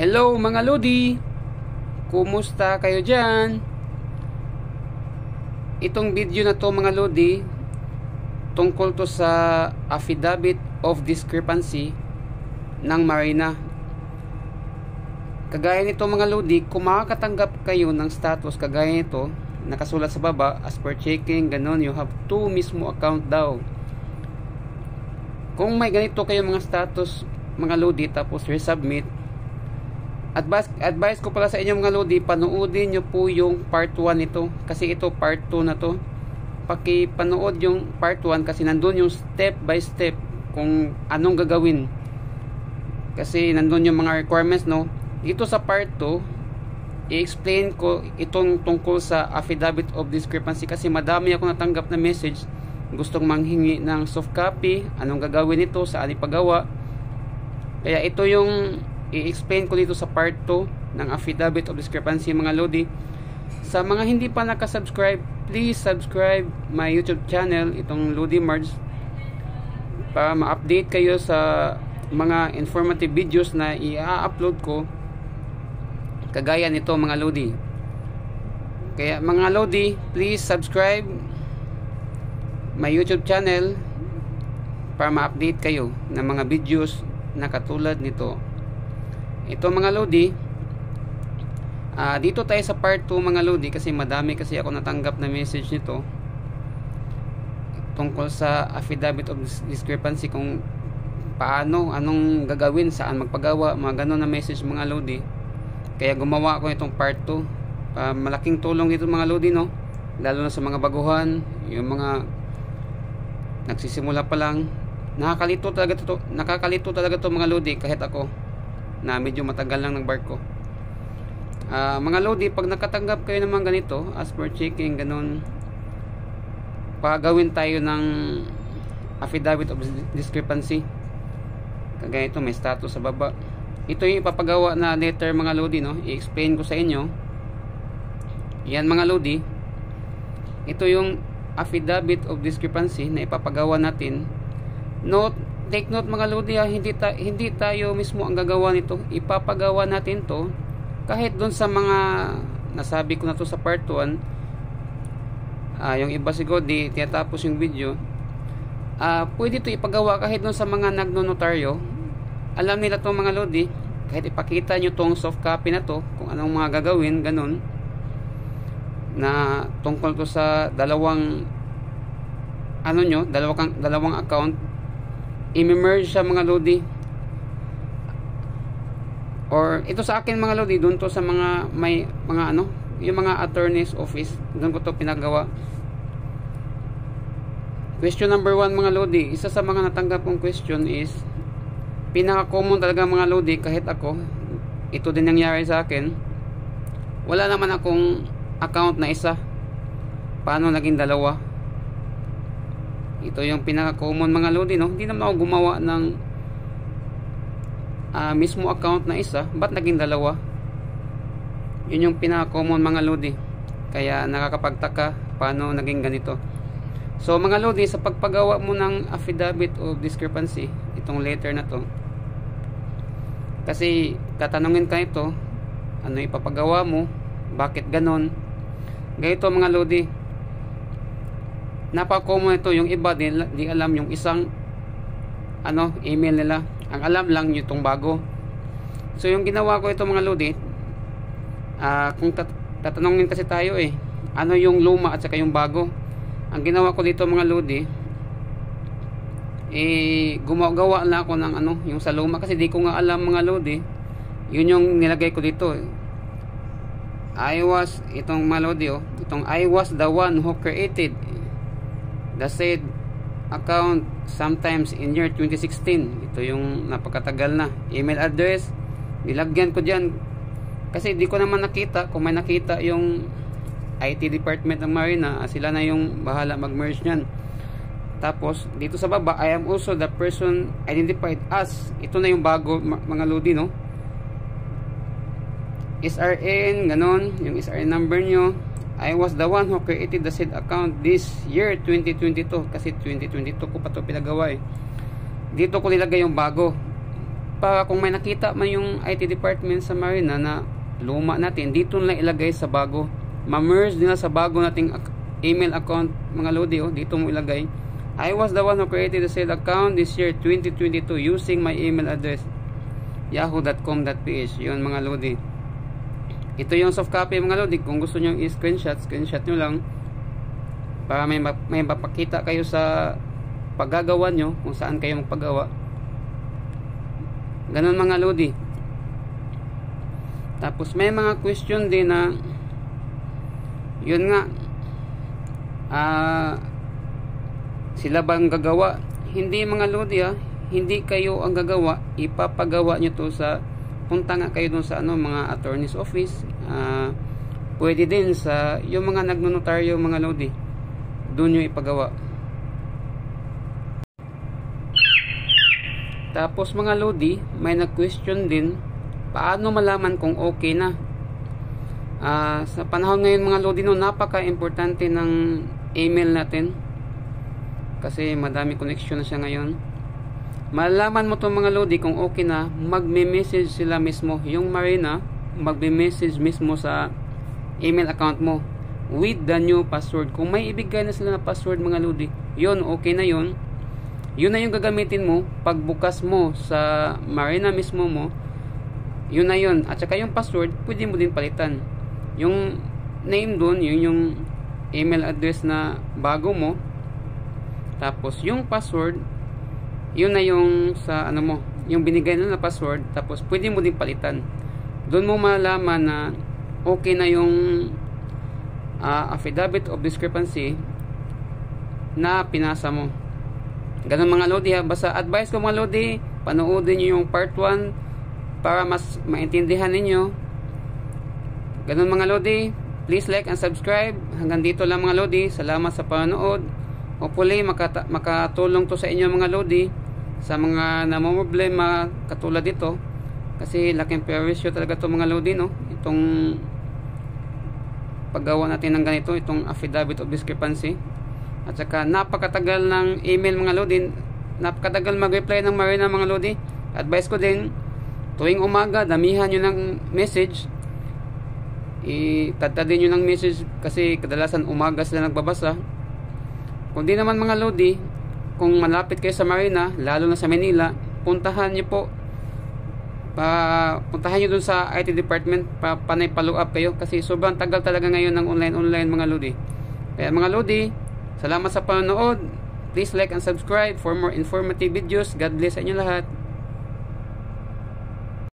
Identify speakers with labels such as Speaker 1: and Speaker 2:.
Speaker 1: Hello mga Lodi, kumusta kayo dyan? Itong video na to mga Lodi, tungkol to sa affidavit of discrepancy ng Marina. Kagaya nito mga Lodi, kung makakatanggap kayo ng status kagaya nito, nakasulat sa baba, as per checking, ganon, you have two mismo account daw. Kung may ganito kayo mga status mga Lodi, tapos resubmit, advice ko pala sa inyo mga Lodi, panoodin nyo po yung part 1 nito, kasi ito part 2 na to. Pakipanood yung part 1 kasi nandun yung step by step kung anong gagawin, kasi nandun yung mga requirements, no? Dito sa part 2 i-explain ko itong tungkol sa affidavit of discrepancy, kasi madami ako natanggap na message gustong manghingi ng soft copy, anong gagawin nito, saan ipagawa. Kaya ito yung i-explain ko dito sa part 2 ng affidavit of discrepancy mga Lodi. Sa mga hindi pa nakasubscribe, please subscribe my YouTube channel, itong Lodi Mards, para ma-update kayo sa mga informative videos na i-upload ko kagaya nito mga Lodi. Kaya mga Lodi, please subscribe my YouTube channel para ma-update kayo ng mga videos na katulad nito. Ito mga Lodi, dito tayo sa part 2 mga Lodi, kasi madami kasi ako natanggap na message nito tungkol sa affidavit of discrepancy, kung paano, anong gagawin, saan magpagawa, mga ganon na message mga Lodi. Kaya gumawa ako itong part 2. Malaking tulong dito mga Lodi, no? Lalo na sa mga baguhan, yung mga nagsisimula pa lang. Nakakalito talaga to mga Lodi, kahit ako na medyo matagal lang ng barko. Mga Lodi, pag nakatanggap kayo naman ganito, as per checking, ganun, pagawin tayo ng affidavit of discrepancy. Kagaya ito, may status sa baba. Ito yung ipapagawa na letter mga Lodi, no? I-explain ko sa inyo. Yan mga Lodi, ito yung affidavit of discrepancy na ipapagawa natin. Take note mga Lodi, hindi tayo mismo ang gagawa nito. Ipapagawa natin to kahit dun sa mga nasabi ko na to sa part 1. Yung iba siguro di tinatapos yung video. Pwede to ipagawa kahit dun sa mga nagnonotaryo. Alam nila to mga Lodi, kahit ipakita nyo tong soft copy na to, kung anong mga gagawin, ganun, na tungkol to sa dalawang dalawang account, i-merge siya mga Lodi. Or ito sa akin mga Lodi, doon to sa mga may mga yung mga attorney's office, doon ko to pinagawa. Question number 1 mga Lodi, isa sa mga natanggap kong question is, pinaka-common talaga mga Lodi, kahit ako, ito din nangyari sa akin. Wala naman akong account na isa, paano naging dalawa? Ito yung pinaka-common mga Lodi, no? Hindi naman ako gumawa ng mismo account na isa, ba't naging dalawa? Yun yung pinaka-common mga Lodi. Kaya nakakapagtaka paano naging ganito. So mga Lodi, sa pagpagawa mo ng affidavit of discrepancy, itong letter na to, kasi tatanungin ka ito, ano ipapagawa mo, bakit ganon? Ganito mga Lodi, napaka-common ito. Yung iba di alam yung isang email nila, ang alam lang yung itong bago. So yung ginawa ko ito mga Lodi, kung tatanungin kasi tayo ano yung luma at saka yung bago, ang ginawa ko dito mga Lodi, gumagawa lang ako ng yung sa luma, kasi di ko nga alam mga Lodi. Yun yung nilagay ko dito. Itong mga Lodi, itong I was the one who created the said account sometimes in year 2016. Ito yung napakatagal na. Email address, nilagyan ko dyan, kasi di ko naman nakita. Kung may nakita yung IT department ng Marina, sila na yung bahala mag-merge nyan. Tapos dito sa baba, I am also the person identified as, ito na yung bago mga Lodi, no? SRN, ganon, yung SRN number nyo. I was the one who created the said account this year 2022, kasi 2022 ko pa to pinagawa. Dito ko nilagay yung bago. para kung may nakita man yung IT department sa Marina na luma natin, dito lang ilagay sa bago. Ma-merge nila sa bago nating email account mga lodi. Dito mo ilagay, I was the one who created the said account this year 2022 using my email address yahoo.com.ph. yun mga lodi. Ito yung soft copy mga lodi. Kung gusto nyo i-screenshot, screenshot nyo lang para may mapakita kayo sa paggagawa nyo kung saan kayo magpagawa. Ganun mga lodi. Tapos may mga question din na yun nga, sila bang gagawa? Hindi mga lodi, hindi kayo ang gagawa, ipapagawa nyo to sa, punta nga kayo dun sa mga attorney's office. Pwede din sa yung mga nagnonotaryo mga lodi, dun nyo ipagawa. Tapos mga lodi, may nag-question din, paano malaman kung okay na? Sa panahon ngayon mga lodi, napaka-importante ng email natin. Kasi madami connection na siya ngayon. Malalaman mo to mga lodi kung okay na, magme-message sila mismo. Yung Marina, magme-message mismo sa email account mo with the new password. Kung may ibigay na sila na password mga lodi, yun, okay na yun. Yun na yung gagamitin mo pagbukas mo sa Marina mismo mo. Yun na yun. At saka yung password, pwede mo din palitan. Yung name dun, yun yung email address na bago mo. Tapos yung password, yun na yung sa mo, yung binigay na password. Tapos pwede mo din palitan. Doon mo malalaman na okay na yung affidavit of discrepancy na pinasa mo. Ganun mga lodi. Basta advice ko mga lodi, panoodin nyo yung part 1 para mas maintindihan ninyo. Ganun mga lodi. Please like and subscribe. Hanggang dito lang mga lodi. Salamat sa panonood. Hopefully makatulong to sa inyo mga lodi, sa mga namomroblema katulad dito. Kasi laking perwisyo talaga to mga lodi, no? Itong paggawa natin ng ganito, itong affidavit of discrepancy. At saka napakatagal ng email mga lodi, napakatagal mag-reply ng Marina mga lodi. Advice ko din, tuwing umaga damihan nyo ng message, itatadin nyo ng message kasi kadalasan umaga sila nagbabasa. Kung di naman mga lodi, kung malapit kayo sa Marina, lalo na sa Manila, puntahan nyo po, puntahan nyo dun sa IT department, panay follow up kayo kasi sobrang tagal talaga ngayon ng online mga lodi. Kaya mga lodi, salamat sa panonood. Please like and subscribe for more informative videos. God bless sa inyo lahat.